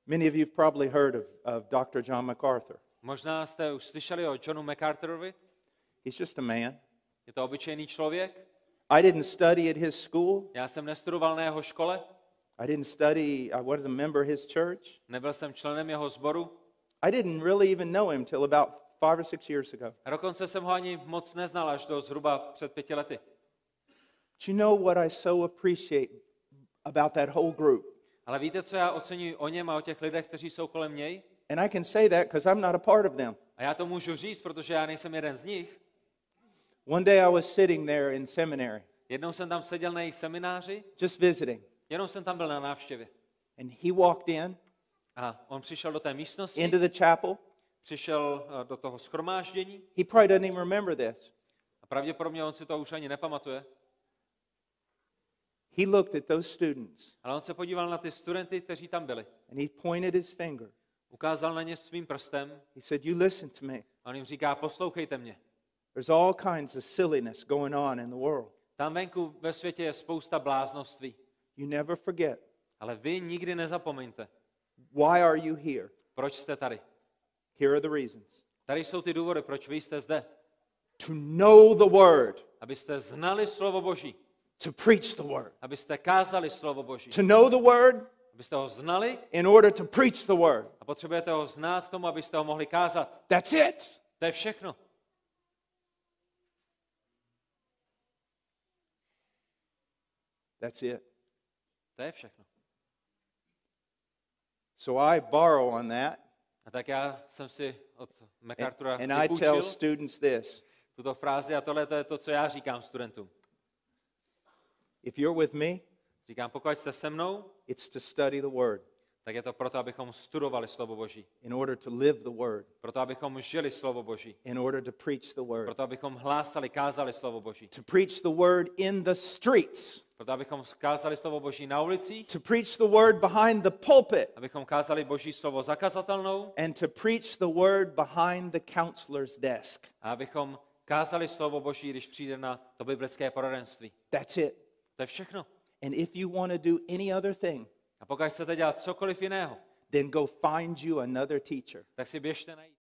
Many of you've probably heard of Dr. John MacArthur. Možná jste už slyšeli o Johnu MacArthurovi. He's just a man. Je to obyčejný člověk. I didn't study at his school. Já jsem nestudoval na jeho škole. I wasn't a member of his church. Nebyl jsem členem jeho sboru. I didn't really even know him till about 5 or 6 years ago. A dokonce jsem ho ani moc neznal až do zhruba před 5 lety. Do you know what I so appreciate about that whole group? Ale víte, co já oceňuji o něm a o těch lidech, kteří jsou kolem něj? And I can say that because I'm not a part of them. A já to můžu říct, protože já nejsem jeden z nich. One day I was sitting there in seminary, Jednou jsem tam seděl na jejich semináři, just visiting, jenom jsem tam byl na návštěvě. and he walked in A on přišel do té místnosti, into the chapel. přišel do toho shromáždění He probably doesn't even remember this. a pravděpodobně on si to už ani nepamatuje. He looked at those students Ale on se podíval na ty studenty, kteří tam byli. and he pointed his finger. Ukázal na ně svým prstem He said, "You listen to me. a on jim říká, poslouchejte mě. There's all kinds of silliness going on in the world. Tam venku ve světě je spousta bláznoství. You never forget. Ale vy nikdy nezapomeňte, Why are you here? proč jste tady. Here are the reasons. Tady jsou ty důvody, proč vy jste zde. To know the word, Abyste znali slovo Boží. to preach the word. Abyste kázali slovo Boží. To know the word Abyste ho znali in order to preach the word. a potřebujete ho znát k tomu, abyste ho mohli kázat. That's it. To je všechno. That's it. To je všechno. So I borrow on that, A tak já jsem si od MacArthura and I tell vypůjčil students this. tuto frázi a tohle to je to, co já říkám studentům. If you're with me, Říkám, pokud jste se mnou, it's to study the word tak je to proto, abychom studovali slovo Boží. in order to live the word, Proto, abychom žili slovo Boží. in order to preach the word. Proto, abychom hlásali, kázali slovo Boží. To preach the word in the streets. Proto, abychom kázali slovo Boží na ulicích, To preach the word behind the pulpit. abychom kázali Boží slovo zakazatelnou And to preach the word behind the counselor's desk. a abychom kázali slovo Boží, když přijde na to biblické poradenství. That's it. To je všechno. And if you want to do any other thing, A pokud chcete dělat cokoliv jiného, then go find you another teacher. tak si běžte najít